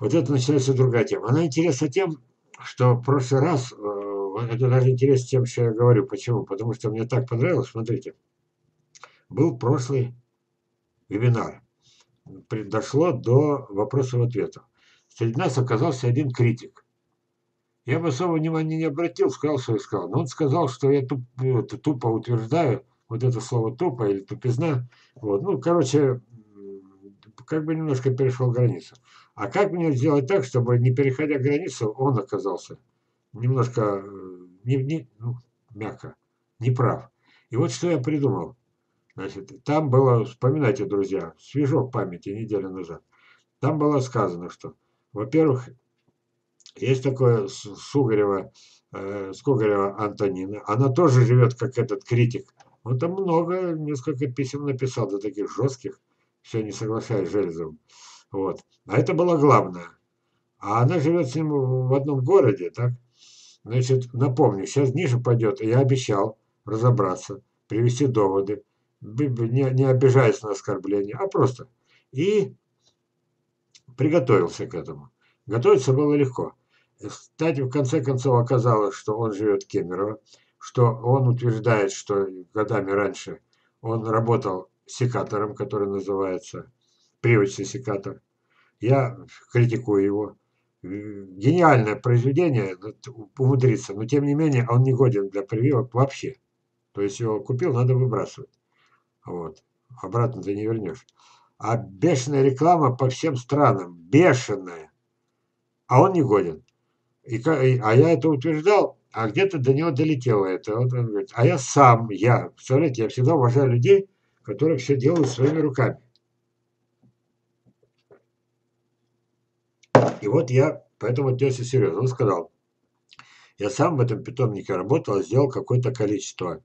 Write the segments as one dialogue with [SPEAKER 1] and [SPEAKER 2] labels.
[SPEAKER 1] Вот это начинается другая тема. Она интересна тем, что в прошлый раз, это даже интересно тем, что я говорю. Почему? Потому что мне так понравилось. Смотрите, был прошлый вебинар. Дошло до вопросов-ответов. Среди нас оказался один критик. Я бы особо внимания не обратил, сказал, что я сказал. Но он сказал, что я тупо утверждаю, вот это слово тупо или тупизна. Вот. Ну, короче, как бы немножко перешел границу. А как мне сделать так, чтобы, не переходя границу, он оказался немножко, ну, мягко, неправ. И вот что я придумал. Значит, там было, вспоминайте, друзья, свежо в памяти, неделю назад. Там было сказано, что, во-первых, есть такое Скугарева Антонина. Она тоже живет, как этот критик. Он там много, несколько писем написал, до таких жестких, все не соглашаясь с Железовым. Вот. А это было главное. А она живет с ним в одном городе, так? Значит, напомню, сейчас ниже пойдет, я обещал разобраться, привести доводы, не обижаясь на оскорбление, а просто. И приготовился к этому. Готовиться было легко. Кстати, в конце концов оказалось, что он живет в Кемерово, что он утверждает, что годами раньше он работал секатором, который называется привычный секатор. Я критикую его. Гениальное произведение, умудриться, но тем не менее он не годен для прививок вообще. То есть его купил, надо выбрасывать. Вот. Обратно ты не вернешь. А бешеная реклама по всем странам. Бешеная. А он не годен. А я это утверждал, а где-то до него долетело это. Вот он говорит, а я, представляете, я всегда уважаю людей, которые все делают своими руками. И вот я поэтому отнесся серьезно. Он сказал, я сам в этом питомнике работал, сделал какое-то количество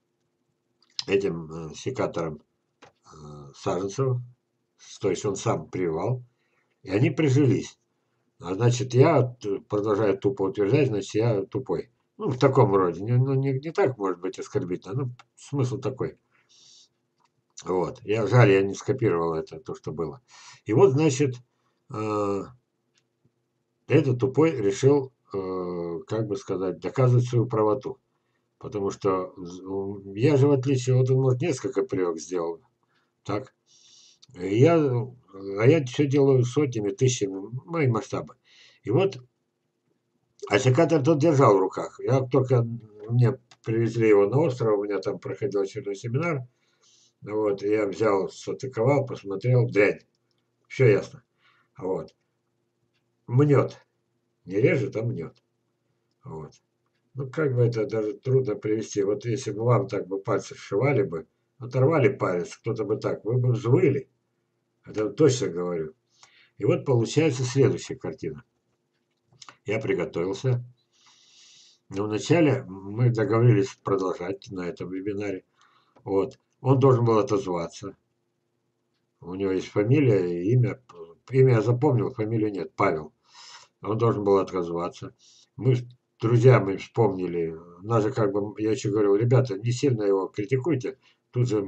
[SPEAKER 1] этим секатором саженцев, то есть он сам прививал, и они прижились. А значит, я продолжаю тупо утверждать, значит, я тупой. Ну, в таком роде. Не так, может быть, оскорбительно. Ну, смысл такой. Вот. Жаль, я не скопировал это, то, что было. И вот, значит, этот тупой решил, как бы сказать, доказывать свою правоту. Потому что я же, в отличие, вот он, может, несколько прививок сделал. Так. Я все делаю сотнями, тысячами, мои масштабы. И вот, а секатор тот держал в руках. Мне привезли его на остров, у меня там проходил очередной семинар. Вот, я взял, сатыковал, посмотрел, дрянь. Все ясно. Вот. Мнет. Не режет, а мнет. Вот. Ну, как бы это даже трудно привести. Вот если бы вам так бы пальцы сшивали бы, оторвали палец, кто-то бы так, вы бы взвыли. Это точно говорю. И вот получается следующая картина. Я приготовился. Но вначале мы договорились продолжать на этом вебинаре. Вот. Он должен был отозваться. У него есть фамилия и имя. Имя я запомнил, фамилию нет. Павел. Он должен был отозваться. Мы с друзьями вспомнили. Даже как бы, я еще говорил, ребята, не сильно его критикуйте. Тут же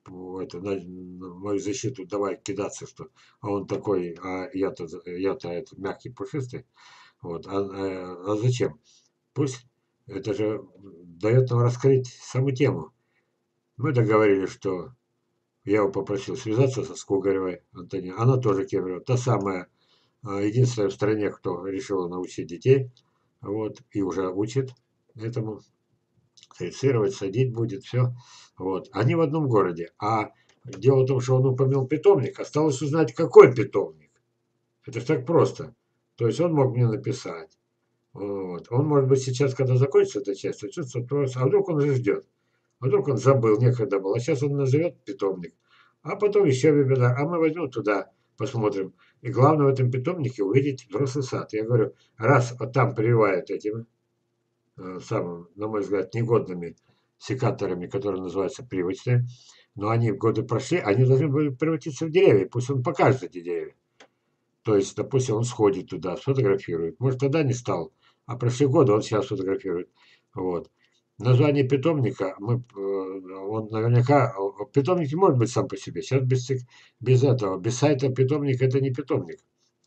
[SPEAKER 1] мою защиту давай кидаться, что он такой, а я-то этот мягкий, пушистый. Вот. А зачем? Пусть это же дает нам раскрыть саму тему. Мы договорились, что я его попросил связаться со Скугаревой Антониной. Она тоже Кемерово. Та самая, единственная в стране, кто решила научить детей. Вот. И уже учит этому. Тестировать, садить будет, все. Вот. Они в одном городе. А дело в том, что он упомянул питомник. Осталось узнать, какой питомник. Это ж так просто. То есть он мог мне написать. Вот. Он, может быть, сейчас, когда закончится эта часть, чувствует вопрос, а вдруг он же ждет. А вдруг он забыл, некогда был. А сейчас он назовет питомник. А потом еще вебинар. А мы возьмем туда, посмотрим. И главное в этом питомнике увидеть взрослый сад. Я говорю, раз вот там прививают этими самым, на мой взгляд, негодными секаторами, которые называются привычные, но они годы прошли, они должны были превратиться в деревья. Пусть он покажет эти деревья. То есть, допустим, он сходит туда, сфотографирует. Может, тогда не стал, а прошли годы, он сейчас фотографирует. Вот. Название питомника, он наверняка, питомник не может быть сам по себе. Сейчас без этого, без сайта питомник это не питомник.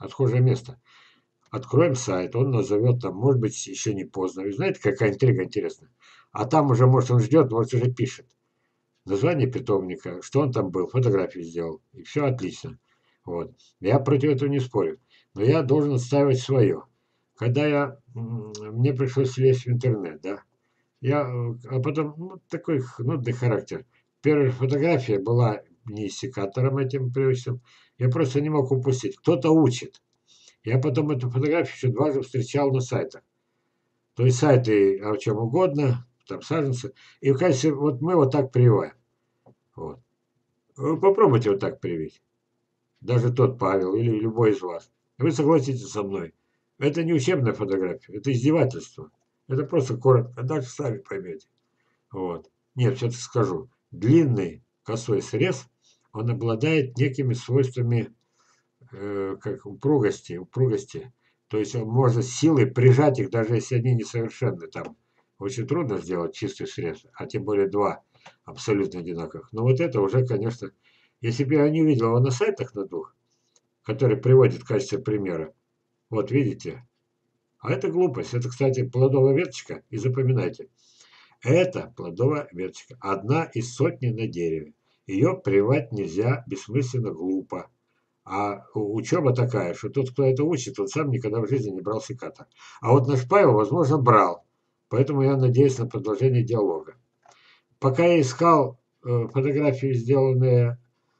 [SPEAKER 1] отхожее место. Откроем сайт, он назовет там, может быть, еще не поздно. И знаете, какая интрига интересная? А там уже, может, он ждет, может, уже пишет. Название питомника, что он там был, фотографию сделал. И все отлично. Вот. Я против этого не спорю. Но я должен отстаивать свое. Когда мне пришлось лезть в интернет, да, а потом, ну, такой нудный характер. Первая фотография была не секатором этим привычным. Я просто не мог упустить. Кто-то учит. Я потом эту фотографию еще дважды встречал на сайтах. То есть сайты о чем угодно, там саженцы. И в качестве, вот мы вот так прививаем. Вот. Вы попробуйте вот так привить. Даже тот Павел или любой из вас. Вы согласитесь со мной. Это не учебная фотография, это издевательство. Это просто коротко. Дальше сами поймете. Вот. Нет, все-таки скажу. Длинный косой срез, он обладает некими свойствами как упругости. То есть можно силой прижать их, даже если они несовершенны. Там очень трудно сделать чистый срез, а тем более два абсолютно одинаковых. Но вот это уже, конечно, если бы я не видел его на сайтах на двух, которые приводят в качестве примера, вот видите, а это глупость. Это, кстати, плодовая веточка, и запоминайте. Это плодовая веточка, одна из сотни на дереве. Ее прививать нельзя, бессмысленно, глупо. А учеба такая, что тот, кто это учит, он сам никогда в жизни не брал секатор. А вот наш Павел, возможно, брал. Поэтому я надеюсь на продолжение диалога. Пока я искал фотографии, сделанные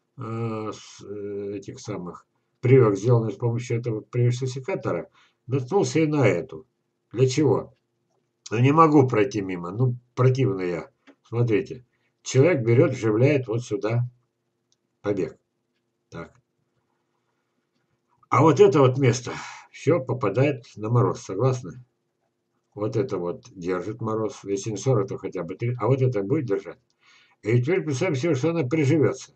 [SPEAKER 1] этих самых прививок, сделанные с помощью этого прививочного секатора, наткнулся и на эту. Для чего? Ну, не могу пройти мимо. Ну, противно я. Смотрите. Человек берет, вживляет вот сюда побег. Так. А вот это вот место все попадает на мороз, согласны? Вот это вот держит мороз, если не 40, то хотя бы 3, а вот это будет держать. И теперь представим себе, что она приживется.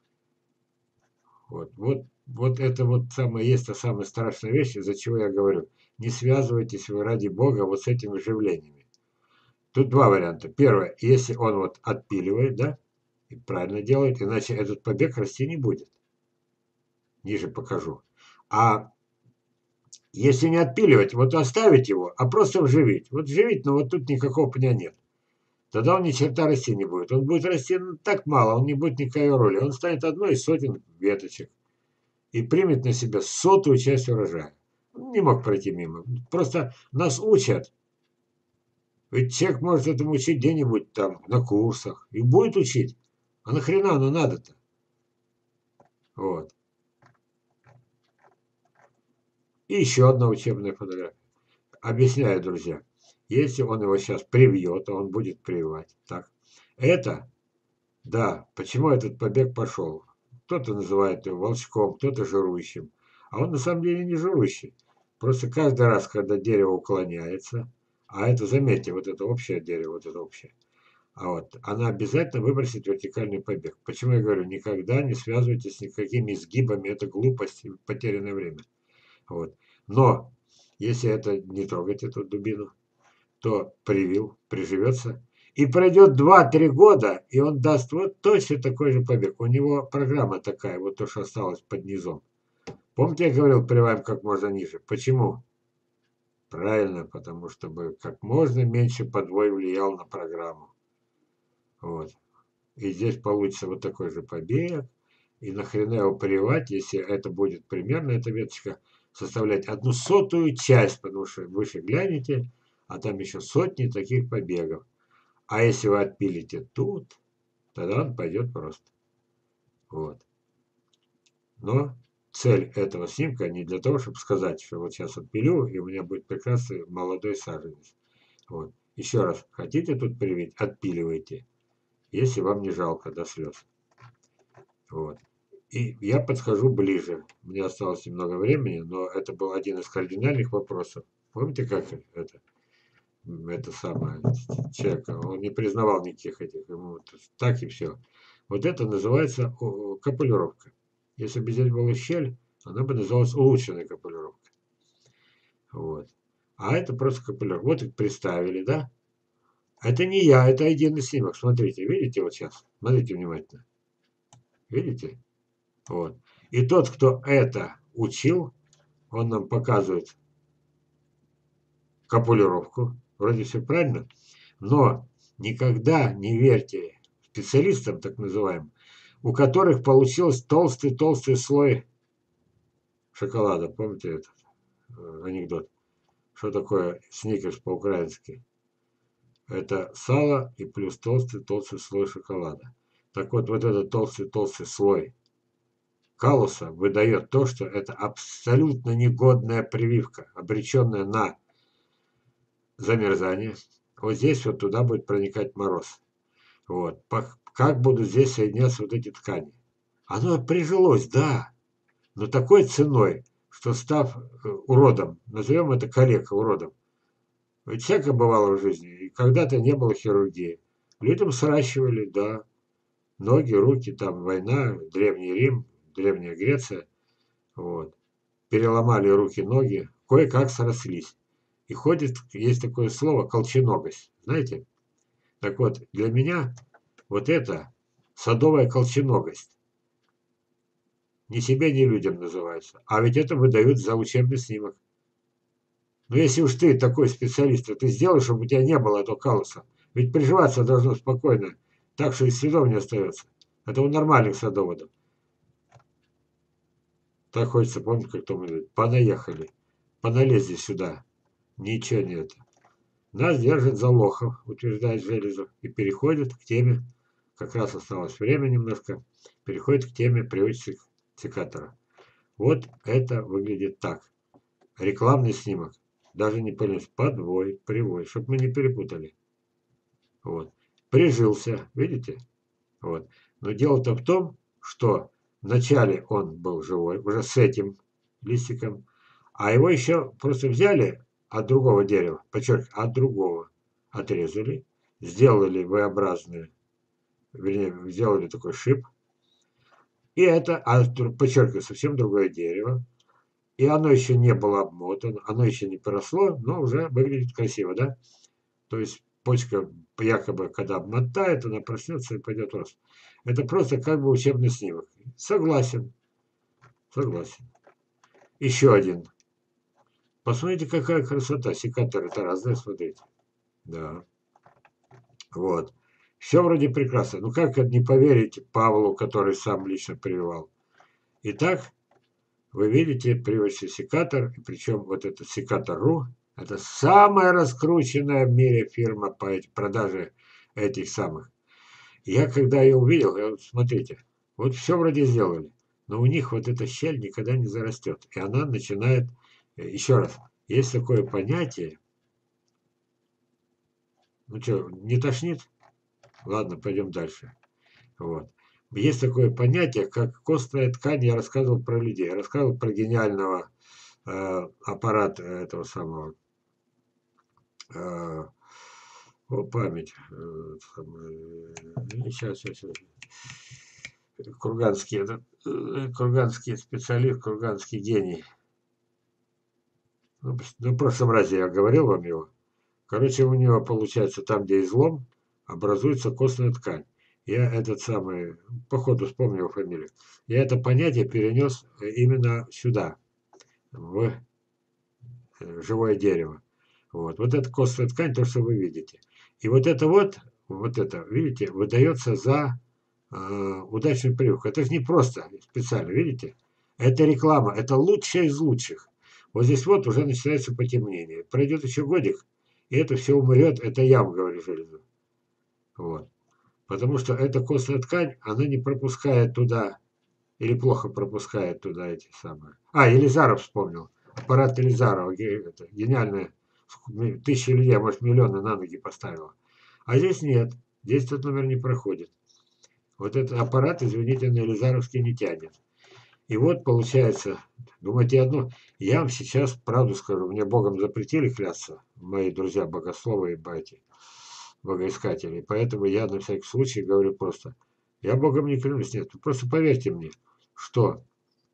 [SPEAKER 1] Вот это вот самое, есть та самая страшная вещь, из-за чего я говорю, не связывайтесь вы ради бога вот с этими вживлениями. Тут два варианта. Первое, если он вот отпиливает, да, и правильно делает, иначе этот побег расти не будет. Ниже покажу. А если не отпиливать, вот оставить его, а просто вживить. Вот вживить, но вот тут никакого пня нет. Тогда он ни черта расти не будет. Он будет расти так мало, он не будет никакой роли. Он станет одной из сотен веточек и примет на себя сотую часть урожая. Он не мог пройти мимо. Просто нас учат. Ведь человек может этому учить где-нибудь там на курсах. И будет учить. А нахрена оно надо-то? Вот. И еще одна учебная фотография. Объясняю, друзья. Если он его сейчас привьет, то он будет прививать. Так. Это, да, почему этот побег пошел? Кто-то называет его волчком, кто-то жирующим. А он на самом деле не жирующий. Просто каждый раз, когда дерево уклоняется, а это, заметьте, вот это общее дерево, вот это общее, а вот, она обязательно выбросит вертикальный побег. Почему я говорю, никогда не связывайтесь с никакими изгибами, это глупость и потерянное время. Вот. Но, если это не трогать эту дубину, то привил, приживется. И пройдет 2-3 года, и он даст вот точно такой же побег. У него программа такая, вот то, что осталось под низом. Помните, я говорил, прививаем как можно ниже. Почему? Правильно, потому что бы как можно меньше подвой влиял на программу. Вот. И здесь получится вот такой же побег. И нахрена его прививать, если это будет примерно, эта веточка, составлять 1/100 часть, потому что выше глянете, а там еще сотни таких побегов. А если вы отпилите тут, тогда он пойдет просто. Вот. Но цель этого снимка не для того, чтобы сказать, что вот сейчас отпилю, и у меня будет прекрасный молодой саженец. Вот. Еще раз, хотите тут привить, отпиливайте, если вам не жалко до слез. Вот. И я подхожу ближе. Мне осталось немного времени, но это был один из кардинальных вопросов. Помните, как это самое, человека, он не признавал никаких этих, ему вот так и все. Вот это называется капулировка. Если бы здесь была щель, она бы называлась улучшенная капулировка. Вот. А это просто капулировка. Вот их представили, да? Это не я, это один из снимок. Смотрите, видите вот сейчас? Смотрите внимательно. Видите? Вот. И тот, кто это учил, он нам показывает копулировку, вроде все правильно, но никогда не верьте специалистам, так называемым, у которых получился толстый-толстый слой шоколада. Помните этот анекдот? Что такое сникерс по-украински? Это сало и плюс толстый-толстый слой шоколада. Так вот, вот этот толстый-толстый слой калуса выдает то, что это абсолютно негодная прививка, обреченная на замерзание. Вот здесь вот туда будет проникать мороз. Вот. Как будут здесь соединяться вот эти ткани? Оно прижилось, да, но такой ценой, что став уродом, назовем это калека уродом, ведь всякое бывало в жизни, и когда-то не было хирургии. Людям сращивали, да, ноги, руки, там война, Древний Рим, Древняя Греция, вот. Переломали руки, ноги, кое-как срослись. И ходит, есть такое слово, колченогость, знаете? Так вот, для меня вот это садовая колченогость. Ни себе, ни людям называется. А ведь это выдают за учебный снимок. Но если уж ты такой специалист, то ты сделаешь, чтобы у тебя не было этого калуса. Ведь приживаться должно спокойно, так что и следов не остается. Это у нормальных садоводов. Так хочется, помните, как то мы говорим, понаехали, поналезли сюда. Ничего нет. Нас держит за лохов, утверждает Железов, и переходит к теме, как раз осталось время немножко, переходит к теме привычек секатора. Вот это выглядит так. Рекламный снимок. Даже не понес подвой, привой, чтобы мы не перепутали. Вот. Прижился, видите? Вот. Но дело-то в том, что вначале он был живой, уже с этим листиком, а его еще просто взяли от другого дерева, подчеркиваю, от другого, отрезали, сделали V-образную, вернее, сделали такой шип, и это, подчеркиваю, совсем другое дерево, и оно еще не было обмотано, оно еще не поросло, но уже выглядит красиво, да? То есть почка якобы, когда обмотает, она проснется и пойдет в рост. Это просто как бы учебный снимок. Согласен, согласен. Еще один. Посмотрите, какая красота. Секаторы-то разные, смотрите. Да. Вот. Все вроде прекрасно. Ну как это не поверите Павлу, который сам лично прививал? Итак, вы видите привычный секатор, причем вот этот секатор.ру, это самая раскрученная в мире фирма по продаже этих самых. Я когда ее увидел, я, смотрите, вот все вроде сделали, но у них вот эта щель никогда не зарастет. И она начинает, еще раз, есть такое понятие, ну что, не тошнит? Ладно, пойдем дальше. Вот. Есть такое понятие, как костная ткань, я рассказывал про людей, я рассказывал про гениального аппарата этого самого, память, сейчас, Курганский, Курганский специалист, Курганский гений. Ну, в прошлом разе я говорил вам его. Короче, у него получается там, где излом, образуется костная ткань. Я этот самый, походу вспомнил фамилию, я это понятие перенес именно сюда, в живое дерево. Вот эта костная ткань, то, что вы видите. И вот это, видите, выдается за удачную прививку. Это же не просто специально, видите? Это реклама, это лучшее из лучших. Вот здесь вот уже начинается потемнение. Пройдет еще годик, и это все умрет. Это я вам говорю, Железо. Вот. Потому что эта костная ткань, она не пропускает туда, или плохо пропускает туда эти самые. Елизаров вспомнил. Аппарат Елизарова, гениальная, тысячи людей, может, миллионы на ноги поставила. А здесь нет, здесь этот номер не проходит. Вот этот аппарат, извините, на Елизаровский не тянет. И вот получается, думаете одно, я вам сейчас правду скажу, мне Богом запретили клясться, мои друзья богословы и братья, богоискатели, поэтому я на всякий случай говорю просто, я Богом не клянусь, нет, просто поверьте мне, что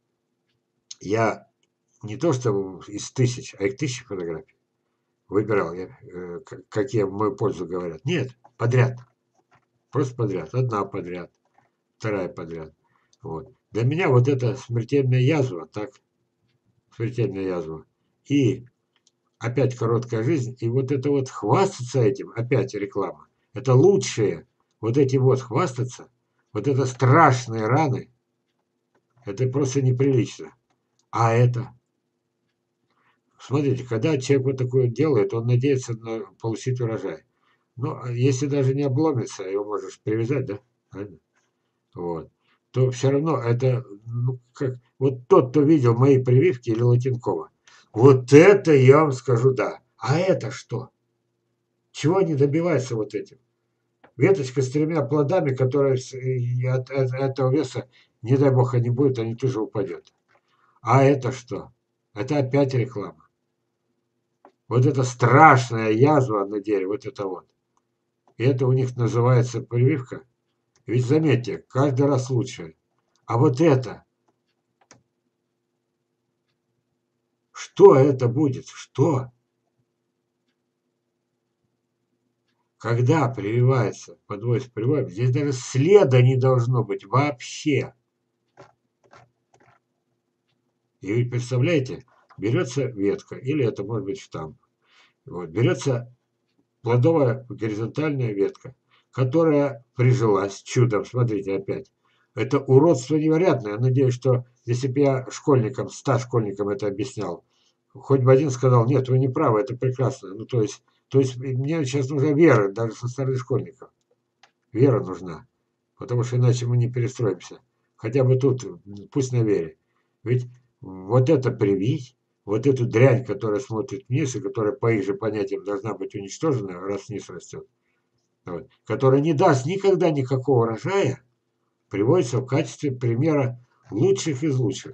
[SPEAKER 1] я не то что из тысяч, а их тысячи фотографий выбирал, какие в мою пользу говорят. Нет, подряд, просто подряд, одна подряд, вторая подряд. Вот. Для меня вот эта смертельная язва, так, смертельная язва. И опять короткая жизнь. И вот это вот хвастаться этим, опять реклама. Это лучшее. Вот эти вот хвастаться, вот это страшные раны, это просто неприлично. А это, смотрите, когда человек вот такое делает, он надеется получить урожай. Но если даже не обломится, его можешь привязать, да? Правильно? Вот. То все равно это, ну, как, вот тот, кто видел мои прививки или Латинкова, вот это я вам скажу, да. А это что? Чего они добиваются вот этим? Веточка с тремя плодами, которая от этого веса, не дай бог, не будет, они тоже упадет. А это что? Это опять реклама. Вот это страшная язва на дереве, вот это вот. И это у них называется прививка. Ведь заметьте, каждый раз лучше. А вот это, что это будет? Что? Когда прививается, подводится прививка, здесь даже следа не должно быть вообще. И вы представляете, берется ветка, или это может быть штамм. Вот, берется плодовая горизонтальная ветка, которая прижилась чудом, смотрите опять. Это уродство невероятное. Я надеюсь, что если бы я школьникам, 100 школьникам это объяснял, хоть бы один сказал, нет, вы не правы, это прекрасно. Ну, то есть мне сейчас нужна вера, даже со стороны школьников. Вера нужна, потому что иначе мы не перестроимся. Хотя бы тут, пусть на вере. Ведь вот это привить, вот эту дрянь, которая смотрит вниз и которая по их же понятиям должна быть уничтожена, раз вниз растет, вот, которая не даст никогда никакого урожая, приводится в качестве примера лучших из лучших.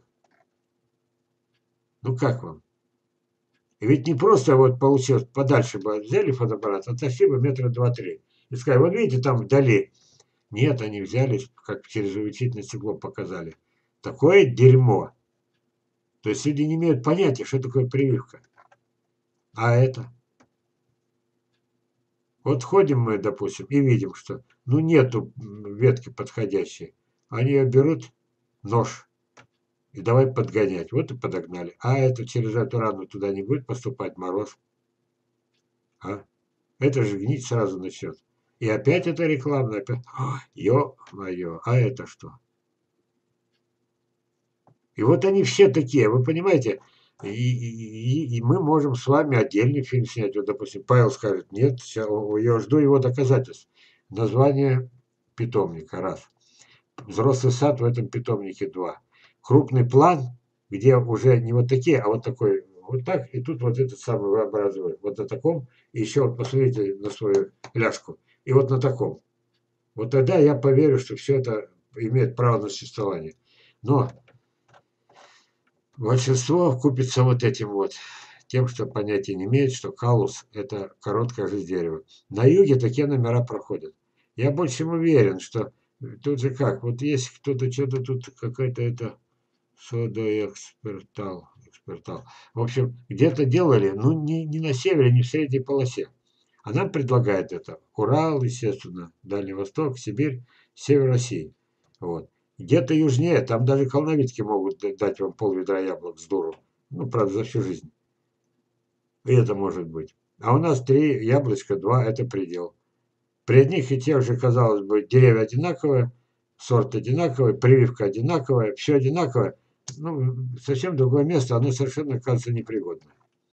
[SPEAKER 1] Ну как вам? И ведь не просто вот получилось, подальше бы взяли фотоаппарат, отошли бы метра два-три. И сказали, вот видите, там вдали. Нет, они взялись, как через увеличительное стекло показали. Такое дерьмо. То есть люди не имеют понятия, что такое прививка. А это? Вот ходим мы, допустим, и видим, что ну нету ветки подходящей. Они ее берут, нож, и давай подгонять. Вот и подогнали. А это через эту рану туда не будет поступать мороз. А? Это же гнить сразу начнет. И опять это рекламная. Опять... Ё-моё, а это что? И вот они все такие, вы понимаете, и мы можем с вами отдельный фильм снять. Вот, допустим, Павел скажет, нет, я жду его доказательств. Название питомника, раз. Взрослый сад в этом питомнике, два. Крупный план, где уже не вот такие, а вот такой, вот так, и тут вот этот самый вы образуете. Вот на таком, и еще вот посмотрите на свою ляжку. И вот на таком. Вот тогда я поверю, что все это имеет право на существование. Но большинство купится вот этим вот, тем, что понятия не имеет, что калус – это короткая жизнь дерева. На юге такие номера проходят. Я больше чем уверен, что тут же как, вот если кто-то что-то тут какая-то это содоэкспертал, экспертал. В общем, где-то делали, ну не на севере, не в средней полосе. А нам предлагают это Урал, естественно, Дальний Восток, Сибирь, север России. Вот. Где-то южнее, там даже колновитки могут дать вам пол-ведра яблок с дуру. Ну, правда, за всю жизнь. И это может быть. А у нас 3 яблочка, 2 – это предел. При одних и тех же, казалось бы, деревья одинаковые, сорт одинаковый, прививка одинаковая, все одинаковое. Ну, совсем другое место, оно совершенно, кажется, непригодно.